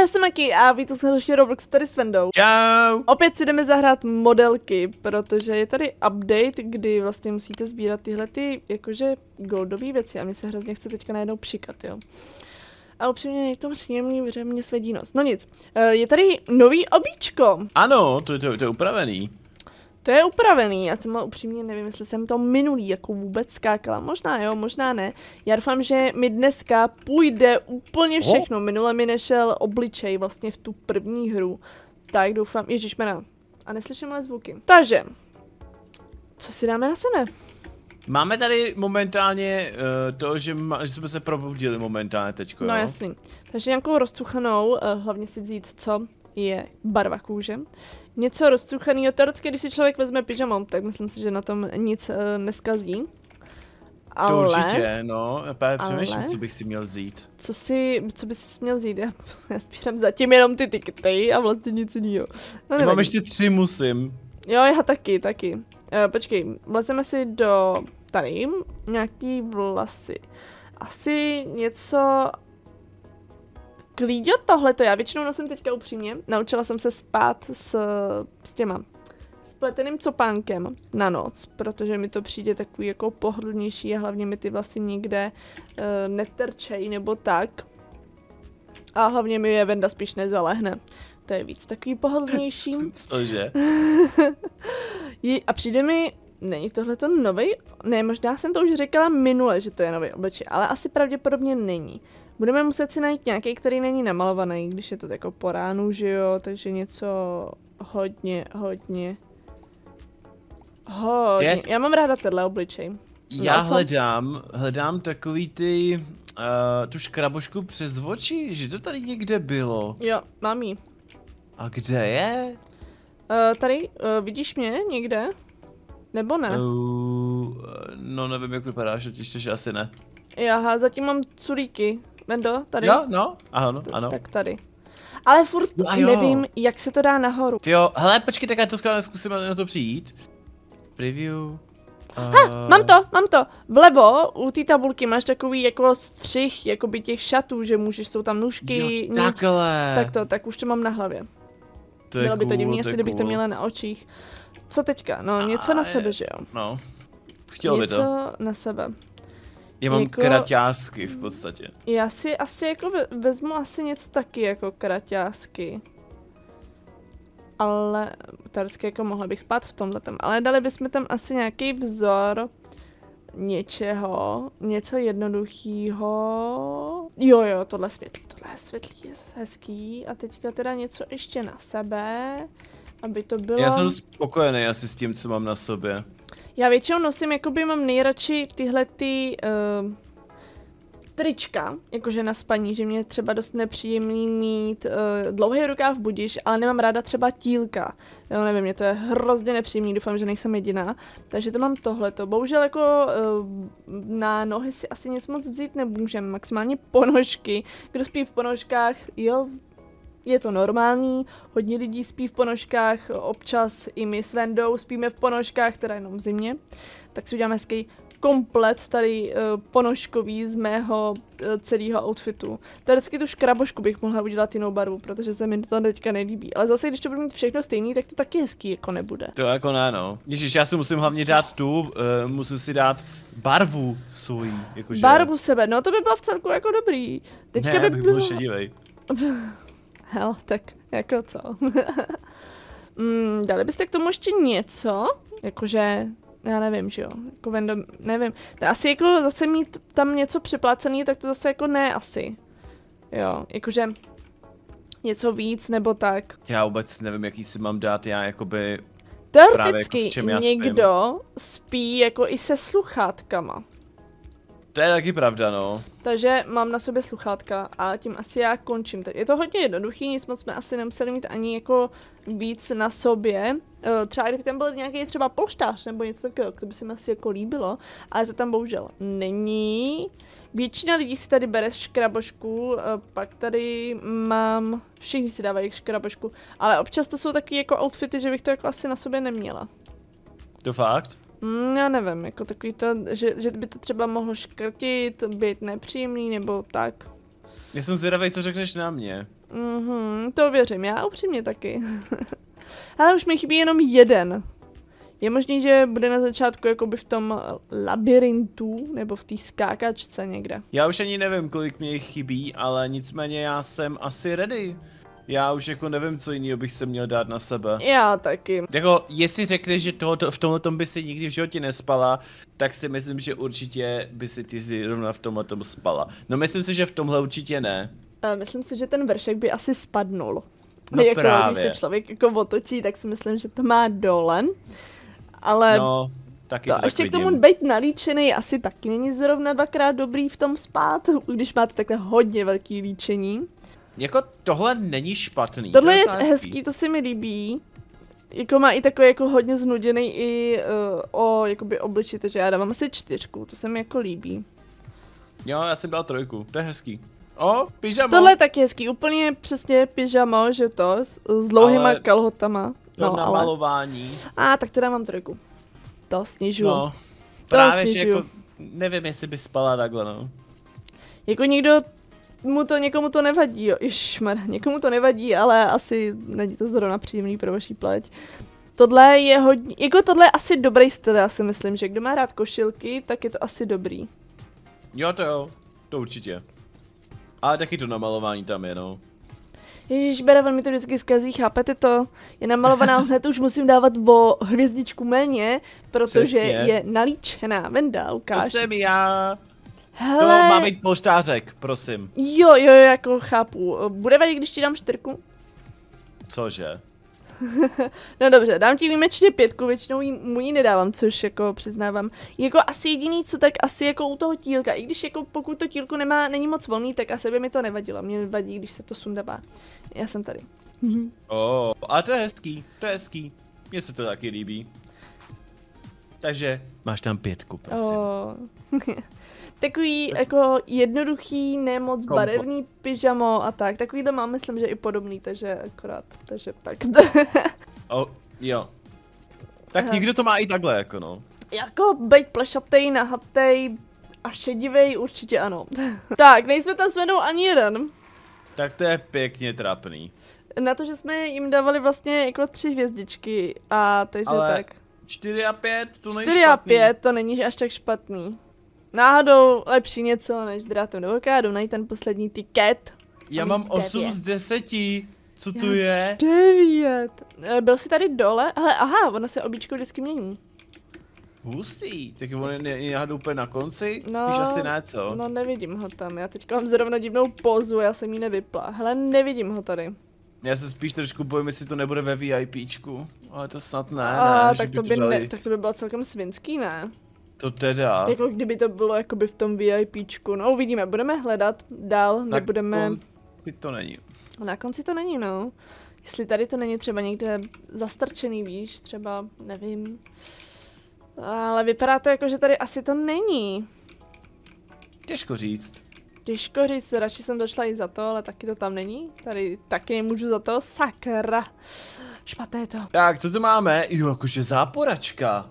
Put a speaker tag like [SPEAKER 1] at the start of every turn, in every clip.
[SPEAKER 1] jsem Maki a vítám se další Roblox tady s Vendou.
[SPEAKER 2] Čau!
[SPEAKER 1] Opět si jdeme zahrát modelky, protože je tady update, kdy vlastně musíte sbírat tyhle jakože goldové věci a mi se hrozně chce teďka najednou přikat, jo. A upřímně je to příjemný, protože mě svedí nos. No nic, je tady nový obíčko.
[SPEAKER 2] Ano, to je upravený.
[SPEAKER 1] To je upravený, já jsem upřímně nevím, jestli jsem to minulý jako vůbec skákala. Možná jo, možná ne. Já doufám, že mi dneska půjde úplně všechno. Minule mi nešel obličej vlastně v tu první hru. Tak doufám, ježišmena. A neslyším ale zvuky. Takže, co si dáme na sebe?
[SPEAKER 2] Máme tady momentálně to, že jsme se probudili momentálně teďko,
[SPEAKER 1] No
[SPEAKER 2] jo?
[SPEAKER 1] jasný. Takže nějakou rozcuchanou, hlavně si vzít, co je barva kůže. Něco rozcuchaného, teoreticky, když si člověk vezme pyžamom, tak myslím si, že na tom nic neskazí. Ale...
[SPEAKER 2] To určitě, no, já právě přemýšlím, co bych si měl vzít.
[SPEAKER 1] Co by si měl vzít? Já spírám zatím jenom ty tikety a vlastně nic jiného. No,
[SPEAKER 2] mám ještě 3, musím.
[SPEAKER 1] Jo, já taky. Počkej, vlezeme si do tady nějaký vlasy. Asi něco... Klíďo tohleto, já většinou nosím teďka upřímně. Naučila jsem se spát s těma spleteným copánkem na noc, protože mi to přijde takový jako pohodlnější a hlavně mi ty vlasy nikde netrčej nebo tak. A hlavně mi je Venda spíš nezalehne. To je víc takový pohodlnější.
[SPEAKER 2] Cože?
[SPEAKER 1] A přijde mi, není tohleto novej? Ne, možná jsem to už říkala minule, že to je nový obličej, ale asi pravděpodobně není. Budeme muset si najít nějaký, který není namalovaný, když je to jako po ránu, že jo, takže něco hodně. Já mám ráda tenhle obličej.
[SPEAKER 2] Já hledám takový ty, tu škrabošku přes oči, že to tady někde bylo.
[SPEAKER 1] Jo, mám jí.
[SPEAKER 2] A kde je?
[SPEAKER 1] Tady, vidíš mě někde? Nebo ne?
[SPEAKER 2] No nevím, jak vypadáš, že asi ne.
[SPEAKER 1] Aha, zatím mám culíky. Vendo, tady?
[SPEAKER 2] Jo, no, ano.
[SPEAKER 1] Tak tady. Ale furt nevím, jak se to dá nahoru.
[SPEAKER 2] Jo, hele, počkej, tak já to zkusím na to přijít. Preview.
[SPEAKER 1] Mám to. Vlevo u té tabulky máš takový jako střih, jakoby těch šatů, že můžeš, jsou tam nůžky.
[SPEAKER 2] Jo, takhle.
[SPEAKER 1] Tak už to mám na hlavě.
[SPEAKER 2] To je
[SPEAKER 1] Bylo by to divný,
[SPEAKER 2] cool,
[SPEAKER 1] asi kdybych to měla na očích. Co teďka? No, něco na sebe, že jo?
[SPEAKER 2] No, chtělo by to.
[SPEAKER 1] Něco na sebe.
[SPEAKER 2] Já mám kraťásky v podstatě.
[SPEAKER 1] Já si asi jako vezmu asi něco taky jako kraťásky. Ale teoreticky jako mohla bych spát v tomhletom. Ale dali bychom tam asi nějaký vzor něčeho, něco jednoduchého. Jo, tohle světlý je hezký. A teďka teda něco ještě na sebe, aby to bylo...
[SPEAKER 2] Já jsem spokojený asi s tím, co mám na sobě.
[SPEAKER 1] Já většinou nosím, jakoby mám nejradši tyhle trička, jakože na spaní, že mě je třeba dost nepříjemný mít dlouhý rukáv budiš, ale nemám ráda třeba tílka. Jo, nevím, mě to je hrozně nepříjemný, doufám, že nejsem jediná. Takže to mám tohleto. Bohužel jako na nohy si asi nic moc vzít nemůžem, maximálně ponožky. Kdo spí v ponožkách, jo, je to normální, hodně lidí spí v ponožkách, občas i my s Vendou spíme v ponožkách, teda jenom v zimě. Tak si uděláme hezký komplet tady ponožkový z mého celého outfitu. Teoreticky tu škrabošku bych mohla udělat jinou barvu, protože se mi to teďka nelíbí. Ale zase, když to budu mít všechno stejný, tak to taky hezký jako nebude.
[SPEAKER 2] To jako ne, no. Ježiš, já si musím hlavně dát musím si dát barvu svojí, jakože...
[SPEAKER 1] Barvu sebe, no to by bylo v celku jako dobrý. Teďka
[SPEAKER 2] ne,
[SPEAKER 1] by bylo...
[SPEAKER 2] šedivej.
[SPEAKER 1] Hell, tak jako co? Dali byste k tomu ještě něco? Jakože... Já nevím, že jo, jako Vendo, nevím. To asi jako zase mít tam něco připlácený, tak to zase jako ne asi. Jo, jakože něco víc nebo tak.
[SPEAKER 2] Já vůbec nevím, jaký si mám dát, já jakoby...
[SPEAKER 1] Teoreticky jako někdo spí jako i se sluchátkama.
[SPEAKER 2] To je taky pravda, no.
[SPEAKER 1] Takže mám na sobě sluchátka a tím asi já končím. Je to hodně jednoduchý, nic moc jsme asi nemuseli mít ani jako víc na sobě. Třeba kdyby tam byl nějaký třeba polštář nebo něco takového, to by se mi asi jako líbilo, ale to tam bohužel není. Většina lidí si tady bere škrabošku, pak tady mám, všichni si dávají škrabošku, ale občas to jsou taky jako outfity, že bych to jako asi na sobě neměla.
[SPEAKER 2] To fakt?
[SPEAKER 1] Já nevím, jako takový to, že by to třeba mohlo škrtit, být nepříjemný nebo tak.
[SPEAKER 2] Já jsem zvědavý, co řekneš na mě.
[SPEAKER 1] To věřím, já upřímně taky. Ale už mi chybí jenom jeden. Je možný, že bude na začátku jakoby v tom labirintu, nebo v té skákačce někde.
[SPEAKER 2] Já už ani nevím, kolik mě jich chybí, ale nicméně já jsem asi ready. Já už jako nevím, co jiného bych se měl dát na sebe.
[SPEAKER 1] Já taky.
[SPEAKER 2] Jako, jestli řekneš, že v tomhletom by si nikdy v životě nespala, tak si myslím, že určitě by si ty zrovna v tomhletom spala. No myslím si, že v tomhle určitě ne.
[SPEAKER 1] Myslím si, že ten vršek by asi spadnul.
[SPEAKER 2] No
[SPEAKER 1] jako,
[SPEAKER 2] právě.
[SPEAKER 1] Když se člověk jako otočí, tak si myslím, že to má dole. Ale
[SPEAKER 2] no, taky to tak
[SPEAKER 1] ještě
[SPEAKER 2] vidím.
[SPEAKER 1] k tomu být nalíčený asi taky není zrovna dvakrát dobrý v tom spát, když máte takhle hodně velký líčení.
[SPEAKER 2] Jako tohle není špatný.
[SPEAKER 1] Tohle
[SPEAKER 2] to
[SPEAKER 1] je hezký, to se mi líbí. Jako má i takový jako hodně znuděný i o jakoby obliči, takže já dávám asi 4, to se mi jako líbí.
[SPEAKER 2] Jo, já jsem dal 3, to je hezký. O, pyžamo.
[SPEAKER 1] Tohle je taky hezký, úplně přesně pyžamo, že to, s dlouhýma
[SPEAKER 2] Ale
[SPEAKER 1] kalhotama.
[SPEAKER 2] To
[SPEAKER 1] No,
[SPEAKER 2] na
[SPEAKER 1] ale...
[SPEAKER 2] malování.
[SPEAKER 1] Tak to dávám 3. To snižuju.
[SPEAKER 2] No,
[SPEAKER 1] To
[SPEAKER 2] právě, že
[SPEAKER 1] snižuju.
[SPEAKER 2] jako, nevím, jestli by spala takhle, no.
[SPEAKER 1] Jako někomu to nevadí, jo, ježmar, někomu to nevadí, ale asi není to zrovna příjemný pro vaší pleť. Tohle je hodně, jako tohle je asi dobrý styl, já si myslím, že kdo má rád košilky, tak je to asi dobrý.
[SPEAKER 2] Jo, to určitě. Ale taky to namalování tam je, no.
[SPEAKER 1] Ježíš, Beravan mi to vždycky zkazí, chápete to? Je namalovaná, hned už musím dávat o hvězdičku méně, protože
[SPEAKER 2] Přesně.
[SPEAKER 1] je nalíčená. Venda,
[SPEAKER 2] To
[SPEAKER 1] Lukáš.
[SPEAKER 2] jsem já.
[SPEAKER 1] Hele,
[SPEAKER 2] To má být polštářek, prosím.
[SPEAKER 1] jo, jako chápu. Bude vadit, když ti dám 4?
[SPEAKER 2] Cože?
[SPEAKER 1] No dobře, dám ti výjimečně 5, většinou mu ji nedávám, což jako přiznávám. Jako asi jediný, co tak asi jako u toho tílka, i když jako pokud to tílko není moc volný, tak asi by mi to nevadilo. Mě vadí, když se to sundává. Já jsem tady.
[SPEAKER 2] Ale to je hezký, mně se to taky líbí. Takže máš tam 5, prosím.
[SPEAKER 1] Takový jako jednoduchý, nemoc
[SPEAKER 2] Komfort.
[SPEAKER 1] barevný pyžamo a tak. Takovýhle mám, myslím, že i podobný, takže akorát, takže tak.
[SPEAKER 2] Jo. Tak
[SPEAKER 1] Aha.
[SPEAKER 2] někdo to má i takhle, jako no.
[SPEAKER 1] Jako bejt plešatej, nahatej a šedivej určitě ano. Tak, nejsme tam s Venou ani jeden.
[SPEAKER 2] Tak to je pěkně trapný.
[SPEAKER 1] Na to, že jsme jim dávali vlastně jako 3 hvězdičky a takže
[SPEAKER 2] Ale
[SPEAKER 1] tak.
[SPEAKER 2] 4 a 5, to není
[SPEAKER 1] 4 a
[SPEAKER 2] špatný.
[SPEAKER 1] 5 to není až tak špatný. Náhodou lepší něco, než drátem do oka, jdu najít ten poslední tiket.
[SPEAKER 2] Já
[SPEAKER 1] Mám
[SPEAKER 2] mám 8
[SPEAKER 1] 9.
[SPEAKER 2] z 10. Co tu je?
[SPEAKER 1] 9. Byl jsi tady dole? Hele, aha, ono se oblíčko vždycky mění.
[SPEAKER 2] Hustý. Tak on je náhodou úplně na konci?
[SPEAKER 1] No,
[SPEAKER 2] Spíš asi ne, co?
[SPEAKER 1] No nevidím ho tam, já teďka mám zrovna divnou pózu, já jsem ji nevypla. Hele, nevidím ho tady.
[SPEAKER 2] Já se spíš trošku bojím, jestli to nebude ve VIPčku. Ale to snad ne, že
[SPEAKER 1] tak
[SPEAKER 2] by
[SPEAKER 1] to by,
[SPEAKER 2] dali.
[SPEAKER 1] tak to by bylo celkem svinský, ne?
[SPEAKER 2] To teda.
[SPEAKER 1] Jako kdyby to bylo jakoby v tom VIPčku, no uvidíme, budeme hledat dál, nebudeme...
[SPEAKER 2] Si to není.
[SPEAKER 1] Na konci to není, no. Jestli tady to není třeba někde zastrčený, víš, třeba, nevím. Ale vypadá to jako, že tady asi to není.
[SPEAKER 2] Těžko říct.
[SPEAKER 1] Těžko říct, radši jsem došla i za to, ale taky to tam není. Tady taky nemůžu za to, sakra. Špatné je to.
[SPEAKER 2] Tak, co tu máme? Jo, jakože záporačka.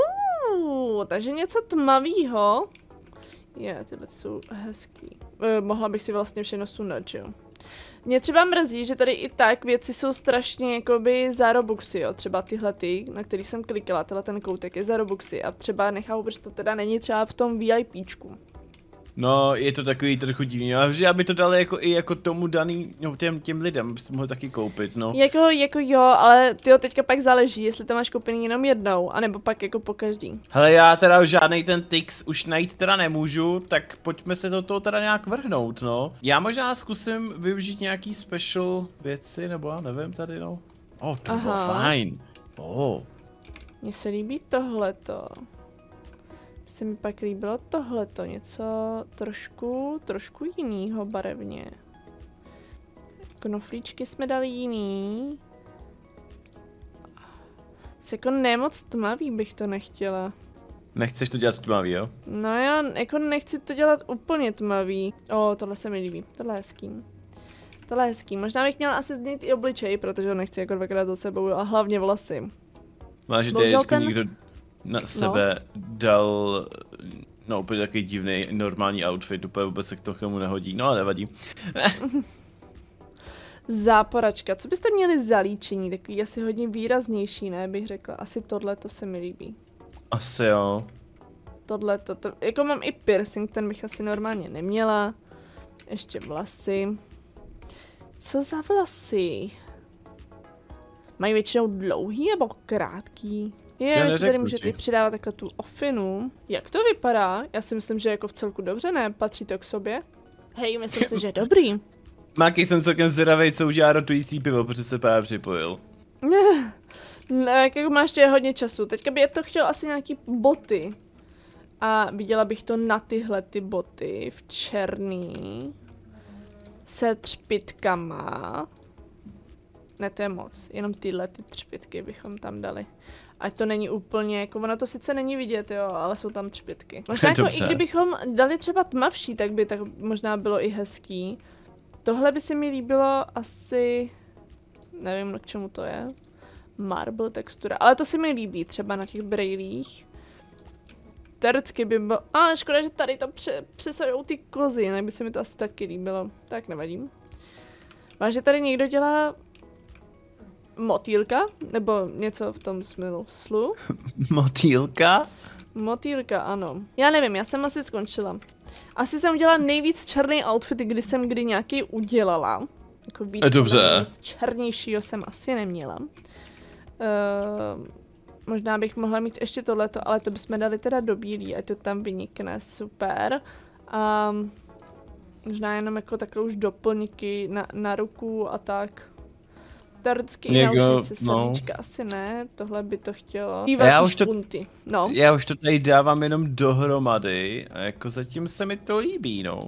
[SPEAKER 1] Takže něco tmavýho. Tyhle jsou hezký. Mohla bych si vlastně všechno sundat, jo. Mě třeba mrzí, že tady i tak věci jsou strašně jakoby za Robuxy, jo. Třeba tyhle na který jsem klikala, ten koutek je za Robuxy a třeba nechápu, proč to teda není třeba v tom VIPčku.
[SPEAKER 2] No, je to takový trochu divný, ale že aby to dali jako i jako tomu daný, no, těm lidem, aby si mohli taky koupit, no.
[SPEAKER 1] Jako jo, ale tyjo, teďka pak záleží, jestli to máš koupený jenom jednou, anebo pak jako po každý.
[SPEAKER 2] Hele, já teda žádnej ten Tix už najít teda nemůžu, tak pojďme se do toho teda nějak vrhnout, no. Já možná zkusím využít nějaký special věci, nebo já nevím tady, no. To bylo fajn.
[SPEAKER 1] Mně se líbí tohleto. Se mi pak líbilo tohleto, něco trošku jinýho barevně. Knoflíčky jsme dali jiný. Jako nemoc tmavý bych to nechtěla.
[SPEAKER 2] Nechceš to dělat tmavý, jo?
[SPEAKER 1] No já jako nechci to dělat úplně tmavý. Tohle se mi líbí, tohle je hezký. Tohle je hezký, možná bych měla asi změnit i obličej, protože ho nechci jako dvakrát za sebou a hlavně vlasy.
[SPEAKER 2] Máš, že
[SPEAKER 1] Bohužel
[SPEAKER 2] někdo na sebe dal No, úplně takový divný, normální outfit, úplně vůbec se k tomu nehodí, no ale nevadí.
[SPEAKER 1] Záporačka, co byste měli za líčení? Takový asi hodně výraznější, ne, bych řekla. Asi tohle to se mi líbí.
[SPEAKER 2] Asi jo.
[SPEAKER 1] Tohle to, jako mám i piercing, ten bych asi normálně neměla. Ještě vlasy. Co za vlasy? Mají většinou dlouhý nebo krátký? Je, si tady můžete přidávat takhle tu ofinu. Jak to vypadá? Já si myslím, že jako v celku dobře, ne? Patří to k sobě? Hej, myslím si, že dobrý.
[SPEAKER 2] Máky, jsem celkem zvědavej, co udělá rotující pivo, protože se právě připojil.
[SPEAKER 1] Ne, jako máš ještě hodně času. Teďka by to chtěl asi nějaký boty. A viděla bych to na tyhle ty boty v černý. Se třpitkama. Ne, to je moc. Jenom tyhle ty třpitky bychom tam dali. Ať to není úplně, jako ono to sice není vidět, jo, ale jsou tam třpitky. Možná jako i kdybychom dali třeba tmavší, tak by tak možná bylo i hezký. Tohle by se mi líbilo asi, nevím k čemu to je. Marble textura, ale to se mi líbí třeba na těch brejlích. Teoreticky by bylo, škoda, že tady to přesahujou ty kozy, jinak by se mi to asi taky líbilo. Tak nevadím. Váže tady někdo dělá motýlka? Nebo něco v tom smyslu?
[SPEAKER 2] Motýlka?
[SPEAKER 1] Motýlka, ano. Já nevím, já jsem asi skončila. Asi jsem udělala nejvíc černý outfit, kdy jsem kdy nějaký udělala. Jako víc, víc černějšího jsem asi neměla. Možná bych mohla mít ještě tohleto, ale to bychom dali teda do bílý, ať to tam vynikne, super. Možná jenom jako takové už doplňky na ruku a tak. Teoreticky i naušit se srdíčka, asi ne, tohle by to chtělo.
[SPEAKER 2] Já už to tady dávám jenom dohromady a jako zatím se mi to líbí, no.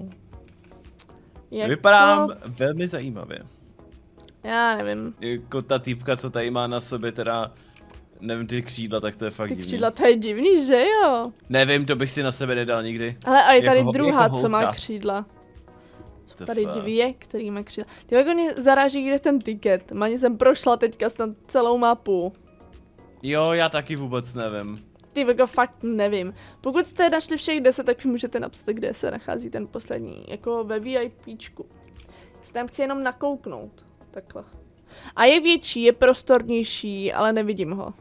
[SPEAKER 2] Vypadám velmi zajímavě.
[SPEAKER 1] Já nevím.
[SPEAKER 2] Jako ta týpka, co tady má na sobě teda, nevím, ty křídla, tak to je fakt divný.
[SPEAKER 1] Ty křídla, to je divný, že jo?
[SPEAKER 2] Nevím, to bych si na sebe nedal nikdy.
[SPEAKER 1] Ale a je tady jako druhá, co má křídla. Jsou tady dvě, který má křídla. Ty jako mě zaráží, kde ten tiket. Ani jsem prošla teďka snad celou mapu.
[SPEAKER 2] Jo, já taky vůbec nevím.
[SPEAKER 1] Ty jako fakt nevím. Pokud jste našli všech 10, tak můžete napsat, kde se nachází ten poslední. Jako ve VIPčku. Se tam chci jenom nakouknout. Takhle. A je větší, je prostornější, ale nevidím ho.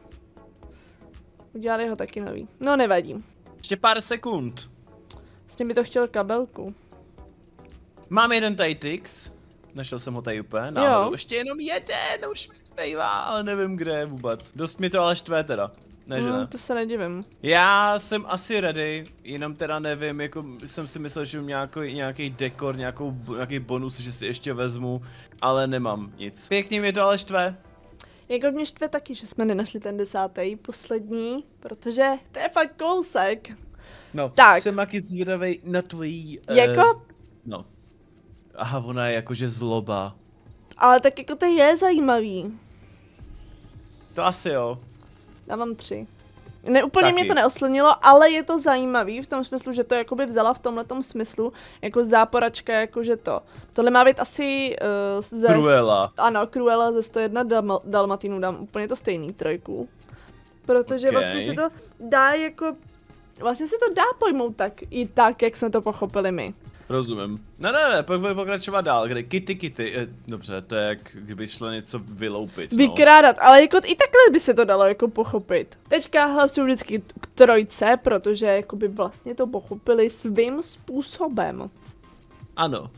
[SPEAKER 1] Udělali ho taky nový. No nevadí.
[SPEAKER 2] Ještě pár sekund.
[SPEAKER 1] S tím by to chtěl kabelku.
[SPEAKER 2] Mám jeden Titix. Našel jsem ho tady úplně náhodou. Ještě jenom jeden, už mi zbývá, ale nevím kde vůbec. Dost mi to ale štve teda. Ne, že ne?
[SPEAKER 1] To se nedivím.
[SPEAKER 2] Já jsem asi ready, jenom teda nevím, jako jsem si myslel, že mám nějaký dekor, nějaký bonus, že si ještě vezmu, ale nemám nic. Pěkně mi to ale štve.
[SPEAKER 1] Jako mě štve taky, že jsme nenašli ten 10. poslední, protože to je fakt kousek.
[SPEAKER 2] No, tak. Jsem taky zvědavej na tvojí...
[SPEAKER 1] Jako?
[SPEAKER 2] No. Aha, ona je jakože zloba.
[SPEAKER 1] Ale tak jako to je zajímavý.
[SPEAKER 2] To asi jo.
[SPEAKER 1] Dávám 3. Úplně mě to neoslnilo, ale je to zajímavý v tom smyslu, že to jakoby vzala v tomhletom smyslu, jako záporačka, jakože to. Tohle má být asi
[SPEAKER 2] Cruella.
[SPEAKER 1] Ano, Cruella ze 101 Dalmatinů, dám úplně to stejný, 3. Protože vlastně se to dá jako, vlastně se to dá pojmout tak, jak jsme to pochopili my.
[SPEAKER 2] Rozumím. Ne, pojďme pokračovat dál, kde kitty. Dobře, to je jak kdyby šlo něco vyloupit, no.
[SPEAKER 1] Vykrádat, ale jako i takhle by se to dalo jako pochopit. Teďka hlasuju vždycky k 3, protože jakoby vlastně to pochopili svým způsobem.
[SPEAKER 2] Ano.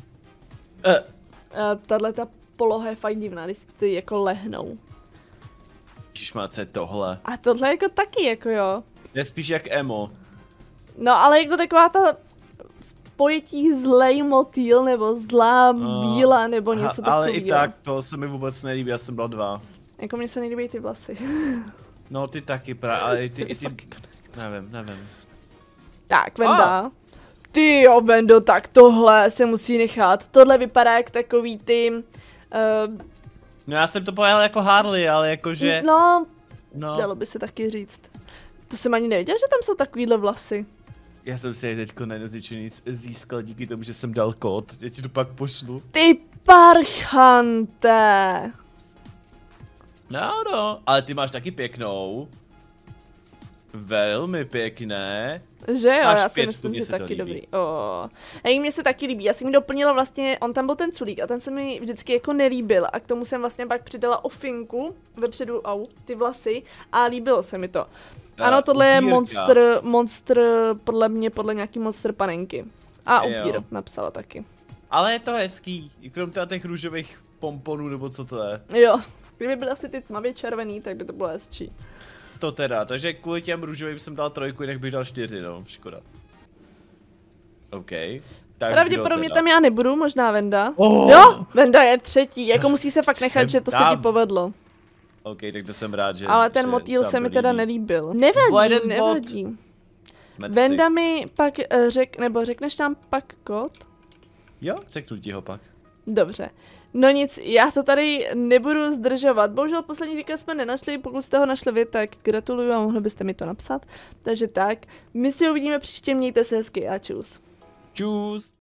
[SPEAKER 1] Tahle ta poloha je fakt divná, když si ty jako lehnou.
[SPEAKER 2] Ježišmá, co je tohle?
[SPEAKER 1] A tohle jako taky jako jo.
[SPEAKER 2] Je spíš jak emo.
[SPEAKER 1] No ale jako taková ta pojetí zlej motýl, nebo zlá bíla, nebo něco takového.
[SPEAKER 2] Ale i tak, to se mi vůbec nelíbí, já jsem byl 2.
[SPEAKER 1] Jako mně se nelíbí ty vlasy.
[SPEAKER 2] No ty taky ale i ty... Nevím.
[SPEAKER 1] Tak, Venda. Ty jo, Vendo, tak tohle se musí nechat. Tohle vypadá jak takový ty...
[SPEAKER 2] No já jsem to pojel jako Harley, ale jakože...
[SPEAKER 1] No, dalo by se taky říct. To jsem ani nevěděl, že tam jsou takovýhle vlasy.
[SPEAKER 2] Já jsem si teďko nejnozičený získal díky tomu, že jsem dal kód, já ti to pak pošlu.
[SPEAKER 1] Ty parchante!
[SPEAKER 2] No, ale ty máš taky pěknou. Velmi pěkné.
[SPEAKER 1] Že jo,
[SPEAKER 2] Máš
[SPEAKER 1] já si
[SPEAKER 2] 5,
[SPEAKER 1] myslím,
[SPEAKER 2] mně
[SPEAKER 1] že
[SPEAKER 2] se to
[SPEAKER 1] taky
[SPEAKER 2] líbí.
[SPEAKER 1] dobrý. Hej, mně se taky líbí, já jsem mi doplnila vlastně, on tam byl ten culík a ten se mi vždycky jako nelíbil a k tomu jsem vlastně pak přidala ofinku vepředu, ty vlasy a líbilo se mi to. Ano, tohle je monster, podle nějaký monster panenky. A upír napsala taky.
[SPEAKER 2] Ale je to hezký, i krom těch růžových pomponů, nebo co to je.
[SPEAKER 1] Jo, kdyby byly asi ty tmavě červený, tak by to bylo hezčí.
[SPEAKER 2] To teda, takže kvůli těm růžovým jsem dal 3, jinak bych dal 4, no, škoda. OK. Tak
[SPEAKER 1] pravděpodobně tam já nebudu, možná Venda.
[SPEAKER 2] Oh!
[SPEAKER 1] Jo, Venda je 3, jako musí se fakt nechat, že to se ti povedlo.
[SPEAKER 2] OK, tak to jsem rád, že...
[SPEAKER 1] Ale ten motýl se mi teda nelíbil. Nevadí. Venda mi pak řekneš tam pak kód?
[SPEAKER 2] Jo, řeknu ti ho pak.
[SPEAKER 1] Dobře. No nic, já to tady nebudu zdržovat. Bohužel poslední týden jsme nenašli, pokud jste ho našli vy, tak gratuluju a mohli byste mi to napsat. Takže tak, my si uvidíme příště, mějte se hezky a čus.
[SPEAKER 2] Čus.